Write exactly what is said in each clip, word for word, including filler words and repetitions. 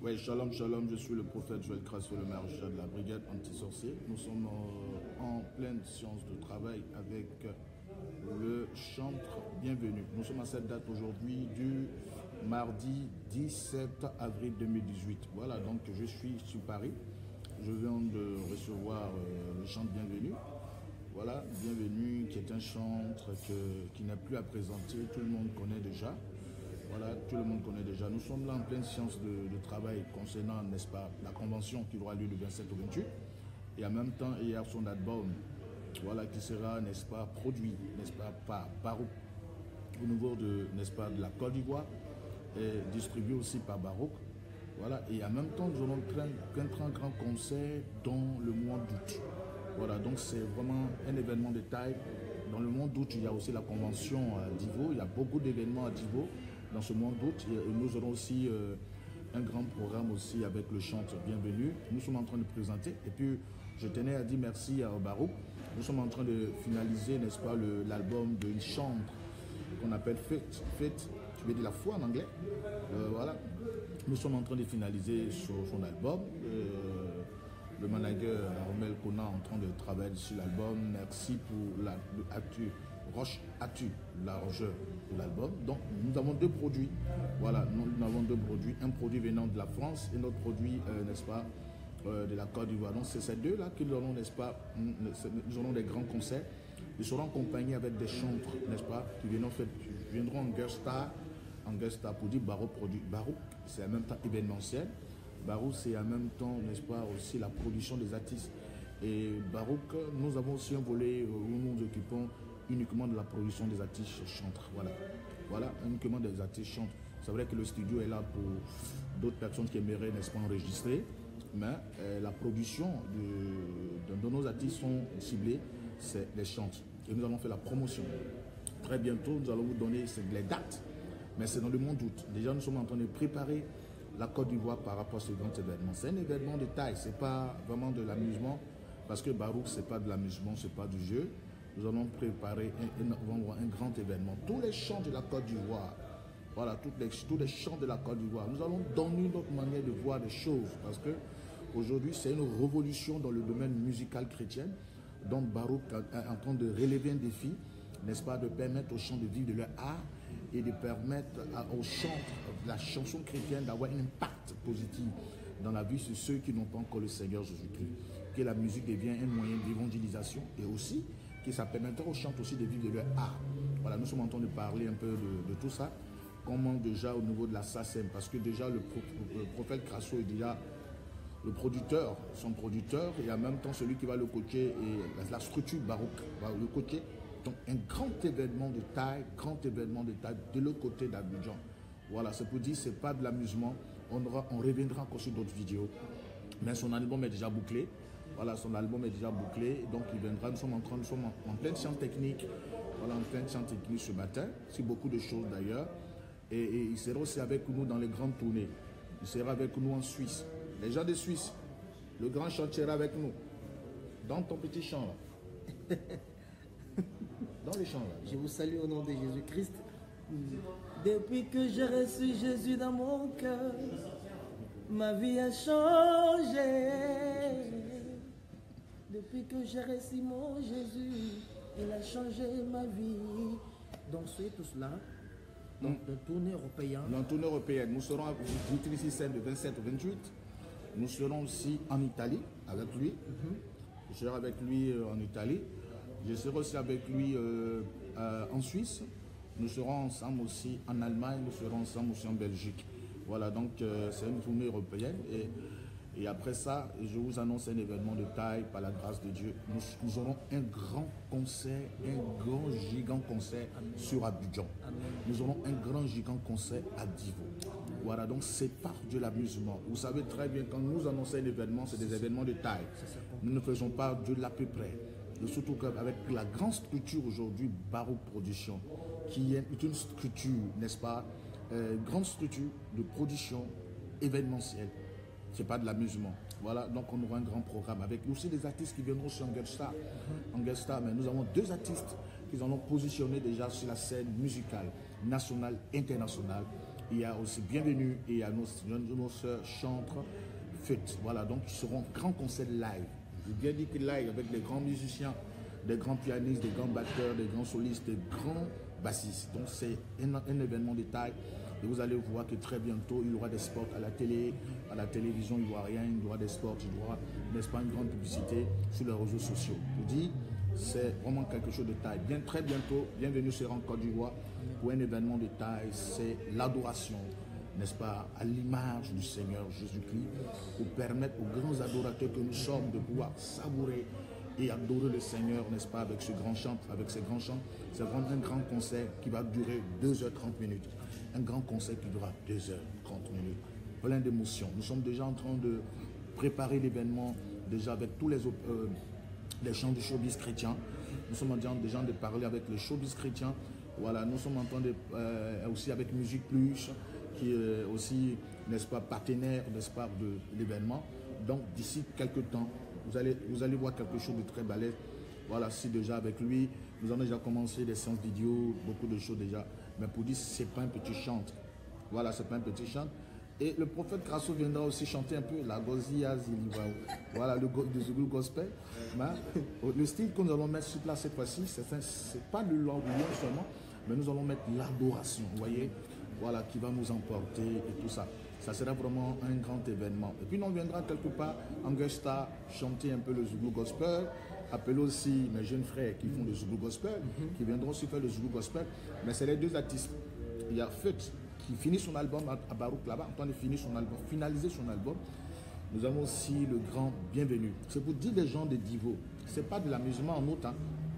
Oui, shalom, shalom, je suis le prophète Joël Crasso, le maréchal de la brigade anti-sorcier. Nous sommes en, en pleine séance de travail avec le chantre Bienvenue. Nous sommes à cette date aujourd'hui du mardi dix-sept avril deux mille dix-huit. Voilà, donc je suis sur Paris. Je viens de recevoir euh, le chantre Bienvenue. Voilà, Bienvenue qui est un chantre que, qui n'a plus à présenter, tout le monde connaît déjà. Voilà, tout le monde connaît déjà. Nous sommes là en pleine séance de, de travail concernant, n'est-ce pas, la convention qui aura lieu le vingt-sept au vingt-huit. Et en même temps, il y a son album, voilà, qui sera, n'est-ce pas, produit, n'est-ce pas, par Barouk, au niveau de, n'est-ce pas, de la Côte d'Ivoire, et distribué aussi par Barouk. Voilà, et en même temps, nous allons un grand, grand concert dans le mois d'août. Voilà, donc c'est vraiment un événement de taille. Dans le mois d'août, il y a aussi la convention à Divo. Il y a beaucoup d'événements à Divo dans ce mois d'août. Nous aurons aussi euh, un grand programme aussi avec le chantre Bienvenue. Nous sommes en train de présenter. Et puis, je tenais à dire merci à Barouk. Nous sommes en train de finaliser, n'est-ce pas, l'album d'une chantre qu'on appelle Faith. Faith, tu veux dire la foi en anglais. Euh, voilà. Nous sommes en train de finaliser sur son album. Euh, le manager Armel Kona est en train de travailler sur l'album. Merci pour la, le Atu, Roche Atu, l'arrangeur de l'album. Donc nous avons deux produits. Voilà, nous, nous avons deux produits. Un produit venant de la France et notre produit, euh, n'est-ce pas, euh, de la Côte d'Ivoire. Donc c'est ces deux-là que nous aurons, n'est-ce pas, nous aurons des grands concerts. Ils seront accompagnés avec des chantres, n'est-ce pas, qui viendront, fait, qui viendront en guest star, en guest star pour dire Barouk produit. Barouk, c'est en même temps événementiel. Barouk, c'est en même temps, n'est-ce pas, aussi la production des artistes. Et Barouk, nous avons aussi un volet où nous nous occupons uniquement de la production des artistes chantres. Voilà, voilà, uniquement des artistes chantres. C'est vrai que le studio est là pour d'autres personnes qui aimeraient, n'est-ce pas, enregistrer. Mais euh, la production de, de, de nos artistes sont ciblés, c'est les chantres. Et nous allons faire la promotion. Très bientôt, nous allons vous donner les dates. Mais c'est dans le mois d'août. Déjà, nous sommes en train de préparer la Côte d'Ivoire par rapport à ce grand événement. C'est un événement de taille, ce n'est pas vraiment de l'amusement, parce que Barouk, ce n'est pas de l'amusement, ce n'est pas du jeu. Nous allons préparer un, un, un grand événement. Tous les chants de la Côte d'Ivoire, voilà, tous les, tous les chants de la Côte d'Ivoire, nous allons donner notre manière de voir les choses, parce que aujourd'hui, c'est une révolution dans le domaine musical chrétien. Donc Barouk est en train de relever un défi, n'est-ce pas, de permettre aux chants de vivre de leur art et de permettre aux chantres, la chanson chrétienne, d'avoir un impact positif dans la vie sur ceux qui n'ont pas encore le Seigneur Jésus-Christ. Que la musique devienne un moyen d'évangélisation et aussi que ça permettra aux chantres aussi de vivre de leur art. Voilà, nous sommes en train de parler un peu de, de tout ça. Comment déjà au niveau de la S A C E M, parce que déjà le, pro, le prophète Crasso est déjà le producteur, son producteur, et en même temps celui qui va le coacher et la, la structure Barouk va le coacher. Donc un grand événement de taille, grand événement de taille de l'autre côté d'Abidjan. Voilà, c'est pour dire, c'est pas de l'amusement. On, aura, on reviendra encore sur d'autres vidéos. Mais son album est déjà bouclé. Voilà, son album est déjà bouclé. Donc il viendra, nous sommes en train, nous sommes en, en pleine science technique. Voilà, en pleine science technique ce matin. C'est beaucoup de choses d'ailleurs. Et, et il sera aussi avec nous dans les grandes tournées. Il sera avec nous en Suisse. Les gens de Suisse, le grand chantier avec nous. Dans ton petit champ là. Dans les champs là. Je vous salue au nom de Jésus-Christ. Depuis que j'ai reçu Jésus dans mon cœur, ma vie a changé. Depuis que j'ai reçu mon Jésus, il a changé ma vie. Donc soyez tous là. Donc dans tournée européenne. Dans tournée européenne, nous serons à Vitrici scène de vingt-sept au vingt-huit. Nous serons aussi en Italie avec lui. Mm-hmm. Je serai avec lui euh, en Italie. Je serai aussi avec lui euh, euh, en Suisse. Nous serons ensemble aussi en Allemagne. Nous serons ensemble aussi en Belgique. Voilà, donc euh, c'est une tournée européenne. Et, et après ça, je vous annonce un événement de taille par la grâce de Dieu. Nous, nous aurons un grand concert, un grand gigant concert Amen. Sur Abidjan. Amen. Nous aurons un grand gigant concert à Divo. Amen. Voilà, donc c'est pas de l'amusement. Vous savez très bien, quand nous annonçons un événement, c'est des événements de taille. Nous ne faisons pas de l'à peu près. Et surtout qu'avec la grande structure aujourd'hui, Barouk Production, qui est une structure, n'est-ce pas, euh, grande structure de production événementielle. Ce n'est pas de l'amusement. Voilà, donc on aura un grand programme avec aussi des artistes qui viendront sur en guest star. En guest star, mais nous avons deux artistes qui en ont positionné déjà sur la scène musicale nationale, internationale. Il y a aussi Bienvenue et il y a nos, nos sœurs chantres Fête. Voilà, donc ils seront grand concert live. J'ai bien dit que live avec des grands musiciens, des grands pianistes, des grands batteurs, des grands solistes, des grands bassistes. Donc c'est un, un événement de taille. Et vous allez voir que très bientôt, il y aura des spots à la télé, à la télévision, il n'y aura rien, il y aura des spots, il y aura, n'est-ce pas, une grande publicité sur les réseaux sociaux. Je vous dis, c'est vraiment quelque chose de taille. Bien, très bientôt, bienvenue sur en Côte d'Ivoire pour un événement de taille, c'est l'adoration, n'est-ce pas, à l'image du Seigneur Jésus-Christ, pour permettre aux grands adorateurs que nous sommes de pouvoir savourer et adorer le Seigneur, n'est-ce pas, avec ce grand chant, avec ces grands chants. C'est vraiment un grand concert qui va durer deux heures trente minutes. Un grand concert qui durera deux heures trente minutes. Plein d'émotions. Nous sommes déjà en train de préparer l'événement, déjà avec tous les, euh, les chants du showbiz chrétien. Nous sommes en train déjà de parler avec le showbiz chrétien. Voilà, nous sommes en train de, euh, aussi avec Musique Plus, qui est aussi, n'est-ce pas, partenaire, n'est-ce pas, de l'événement. Donc, d'ici quelques temps, vous allez, vous allez voir quelque chose de très balèze. Voilà, si déjà avec lui, nous avons déjà commencé des séances vidéo, beaucoup de choses déjà. Mais pour dire, ce n'est pas un petit chant. Voilà, ce n'est pas un petit chant. Et le prophète Grasso viendra aussi chanter un peu la Gozia Ziliwao. Voilà, le, le Zulu Gospel. Le style que nous allons mettre sur place cette fois-ci, ce n'est pas le lion seulement, mais nous allons mettre l'adoration, vous voyez, voilà, qui va nous emporter et tout ça. Ça sera vraiment un grand événement. Et puis, on viendra quelque part en guest star chanter un peu le Zulu Gospel. Appelez aussi mes jeunes frères qui font le Zulu Gospel, mm-hmm. qui viendront aussi faire le Zulu Gospel. Mais c'est les deux artistes. Il y a Fête qui finit son album à Barouk là-bas, en train de finir son album, finaliser son album. Nous avons aussi le grand Bienvenue. C'est pour dire les gens de Divo. Ce n'est pas de l'amusement en août. Hein.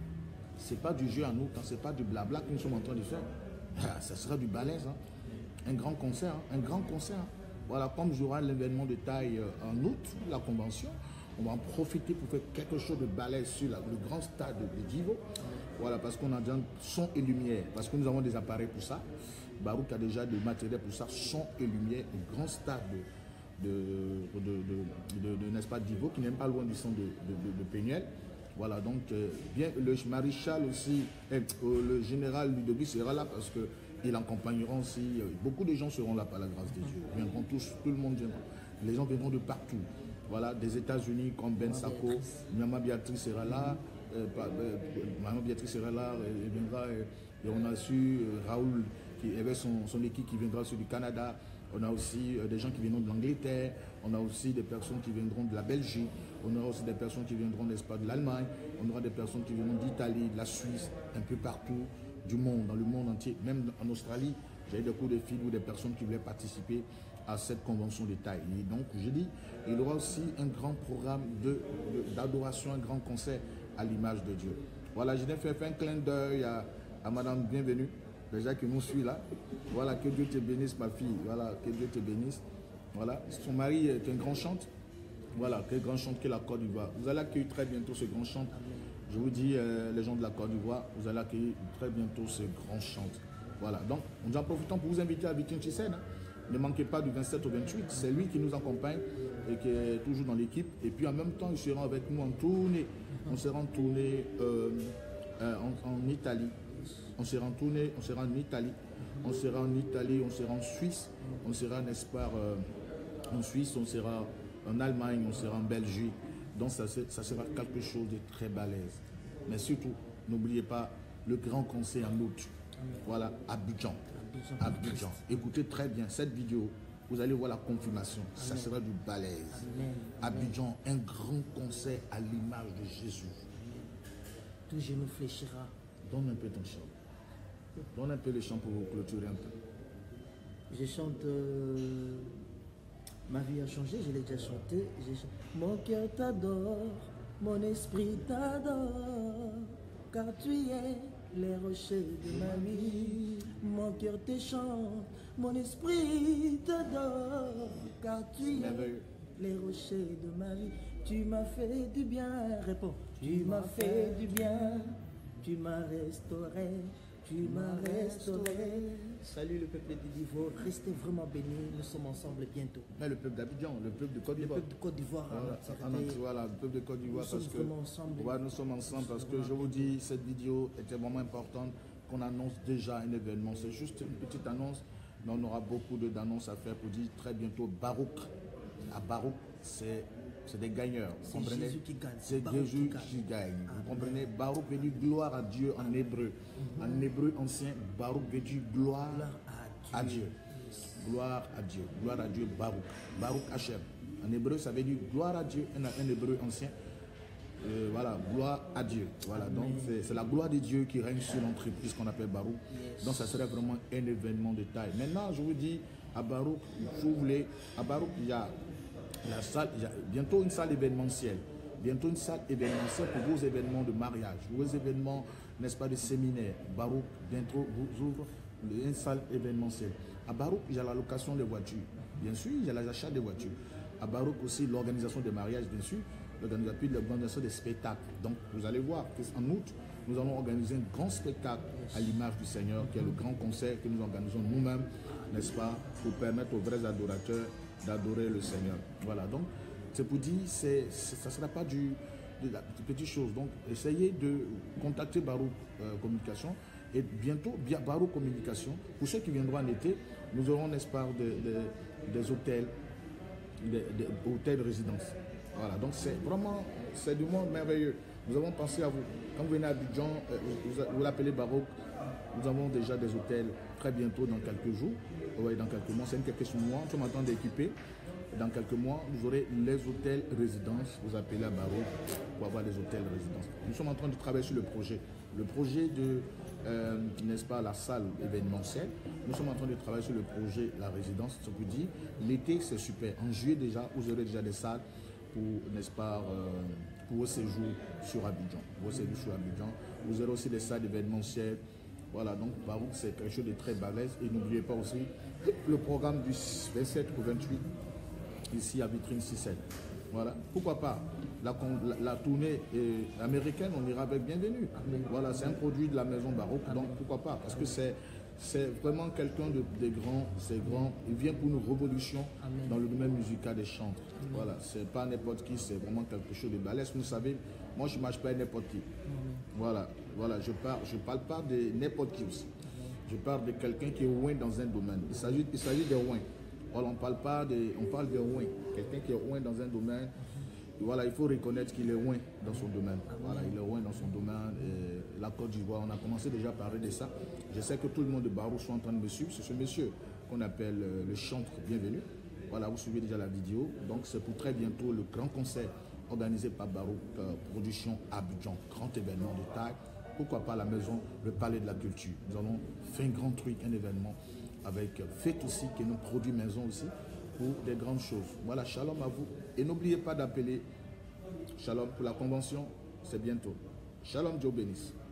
Ce n'est pas du jeu en août. Hein. Ce n'est pas du blabla que nous sommes en train de faire. Ah, ça sera du balèze. Hein. Un grand concert. Hein. Un grand concert. Hein. Voilà, comme j'aurai l'événement de taille en août, la convention, on va en profiter pour faire quelque chose de balèze sur la, le grand stade de, de Divo. Voilà, parce qu'on a déjà son et lumière, parce que nous avons des appareils pour ça. Barouk a déjà du matériel pour ça, son et lumière, le grand stade de, de, de, de, de, de n'est-ce pas, Divo, qui n'est même pas loin du centre de, de, de, de Pénuel. Voilà, donc, euh, bien, le maréchal aussi, euh, le général Ludovic sera là parce que ils l'accompagneront aussi. Euh, beaucoup de gens seront là par la grâce de Dieu. Ils viendront tous, tout le monde viendra. Les gens viendront de partout. Voilà, des États-Unis comme Ben Sako, Maman Béatrice sera là, euh, euh, Maman Béatrice sera là, elle viendra. Euh, et on a su euh, Raoul, qui avait son, son équipe qui viendra aussi du Canada. On a aussi euh, des gens qui viendront de l'Angleterre. On a aussi des personnes qui viendront de la Belgique. On aura aussi des personnes qui viendront, n'est-ce pas, de l'Allemagne. On aura des personnes qui viendront d'Italie, de la Suisse, un peu partout du monde, dans le monde entier. Même en Australie, j'ai eu des coups de fil ou des personnes qui voulaient participer à cette convention de taille. Et donc, je dis, il y aura aussi un grand programme d'adoration, un grand concert à l'image de Dieu. Voilà, je viens faire un clin d'œil à, à Madame Bienvenue, déjà qui nous suit là. Voilà, que Dieu te bénisse, ma fille. Voilà, que Dieu te bénisse. Voilà, son mari est un grand chante. Voilà, quel grand chante que la Côte d'Ivoire. Vous allez accueillir très bientôt ce grand chante. Je vous dis, euh, les gens de la Côte d'Ivoire, vous allez accueillir très bientôt ce grand chante. Voilà, donc, nous en profitons pour vous inviter à Viking Chisen. Hein. Ne manquez pas du vingt-sept au vingt-huit. C'est lui qui nous accompagne et qui est toujours dans l'équipe. Et puis en même temps, il sera avec nous en tournée. On sera en tournée euh, euh, en, en Italie. On sera en tournée, on sera en Italie. On sera en Italie, on sera en Suisse. On sera, n'est-ce pas, euh, en Suisse, on sera en Allemagne, on sera en Belgique. Donc ça, ça sera quelque chose de très balèze. Mais surtout, n'oubliez pas le grand concert en août. Voilà, Abidjan. Abidjan. Écoutez très bien cette vidéo, vous allez voir la confirmation. Ça Amen. Sera du balèze. Amen. Abidjan, un grand concert à l'image de Jésus. Tout genou fléchira. Donne un peu ton chant. Donne un peu le chant pour vous clôturer un peu. Je chante. Euh, ma vie a changé, je l'ai déjà chanté. chanté. Mon cœur t'adore, mon esprit t'adore, car tu es les rochers de ma vie. Mon cœur te chante, mon esprit t'adore, car tu es les rochers de ma vie. Tu m'as fait du bien, réponds. Tu m'as fait du bien, tu m'as restauré, tu m'as restauré. Salut le peuple de Divo, restez vraiment bénis, nous sommes ensemble bientôt. Mais le peuple d'Abidjan, le peuple de Côte d'Ivoire. Le peuple de Côte d'Ivoire. Voilà, voilà, le peuple de Côte d'Ivoire. Nous, parce que, ensemble. Ouais, nous sommes ensemble parce que je vous dis, cette vidéo était vraiment importante, qu'on annonce déjà un événement. C'est juste une petite annonce Mais on aura beaucoup d'annonces à faire pour dire très bientôt Barouk. À Barouk, c'est des gagneurs. C'est Jésus qui gagne. C'est Jésus qui gagne. Vous comprenez? Barouk veut dire gloire à Dieu en hébreu. Mm-hmm. En hébreu ancien, Barouk veut dire gloire, gloire à Dieu. À Dieu. Yes. Gloire à Dieu. Gloire à Dieu, Barouk. Barouk Hachem. En hébreu, ça veut dire gloire à Dieu. En, en hébreu ancien, euh, voilà, gloire à Dieu. Voilà, Amen. Donc c'est la gloire de Dieu qui règne sur l'entreprise qu'on appelle Barouk. Yes. Donc ça serait vraiment un événement de taille. Maintenant, je vous dis, à Barouk, si vous voulez, à Barouk, il y a la salle, il y a bientôt une salle événementielle. Bientôt une salle événementielle pour vos événements de mariage, vos événements, n'est-ce pas, de séminaire. Barouk, bientôt, vous ouvre une salle événementielle. À Barouk, il y a la location des voitures. Bien sûr, il y a l'achat des voitures. À Barouk aussi, l'organisation des mariages, bien sûr. L'organisation des spectacles. Donc, vous allez voir qu'en août, nous allons organiser un grand spectacle à l'image du Seigneur, qui est le grand concert que nous organisons nous-mêmes, n'est-ce pas, pour permettre aux vrais adorateurs d'adorer le Seigneur. Voilà, donc, c'est pour dire, c'est, ça ne sera pas du, de la petite chose. Donc, essayez de contacter Barouk euh, Communication et bientôt, Barouk Communication. Pour ceux qui viendront en été, nous aurons, n'est-ce pas, de, de, des hôtels, des, des hôtels de résidence. Voilà, donc c'est vraiment, c'est du monde merveilleux. Nous avons pensé à vous. Quand vous venez à Abidjan, euh, vous, vous l'appelez Barouk, nous avons déjà des hôtels très bientôt, dans quelques jours, ouais, dans quelques mois, c'est une question de mois, nous sommes en train d'équiper. Dans quelques mois, vous aurez les hôtels résidences, vous appelez à Barouk pour avoir des hôtels résidences. Nous sommes en train de travailler sur le projet. Le projet de, euh, n'est-ce pas, la salle événementielle. Nous sommes en train de travailler sur le projet la résidence. Ça veut dire, l'été c'est super. En juillet déjà, vous aurez déjà des salles pour, n'est-ce pas, euh, pour vos séjours sur Abidjan. Vos séjours sur Abidjan. Vous aurez aussi des salles événementielles. Voilà, donc Barouk c'est quelque chose de très balèze. Et n'oubliez pas aussi le programme du vingt-sept au vingt-huit. Ici à Vitrine six sept. Voilà. Pourquoi pas la, la, la tournée est américaine, on ira avec bienvenue. Voilà, c'est un produit de la maison Barouk, donc pourquoi pas? Parce que c'est c'est vraiment quelqu'un de, de grand, c'est grand. Il vient pour une révolution Amen. Dans le domaine musical des chantres. Amen. Voilà, c'est pas n'importe qui, c'est vraiment quelque chose de balèze. Vous savez, moi je ne marche pas n'importe qui. Amen. Voilà, voilà, je parle, je parle pas de n'importe qui aussi. Amen. Je parle de quelqu'un qui est ouin dans un domaine. Il s'agit, il s'agit de ouin. Voilà, on parle pas de, on parle de ouin. Quelqu'un qui est ouin dans un domaine. Voilà, il faut reconnaître qu'il est ouin dans son domaine. Voilà, il est ouin dans son domaine. Et la Côte d'Ivoire, on a commencé déjà à parler de ça. Je sais que tout le monde de Barouk sont en train de me suivre. C'est ce monsieur qu'on appelle euh, le chantre bienvenu. Voilà, vous suivez déjà la vidéo. Donc c'est pour très bientôt le grand concert organisé par Barouk euh, Production Abidjan. Grand événement de taille. Pourquoi pas la maison, le palais de la culture. Nous allons faire un grand truc, un événement avec fête aussi, qui est nos produits maison aussi, pour des grandes choses. Voilà, shalom à vous. Et n'oubliez pas d'appeler Shalom pour la convention, c'est bientôt. Shalom, Dieu bénisse.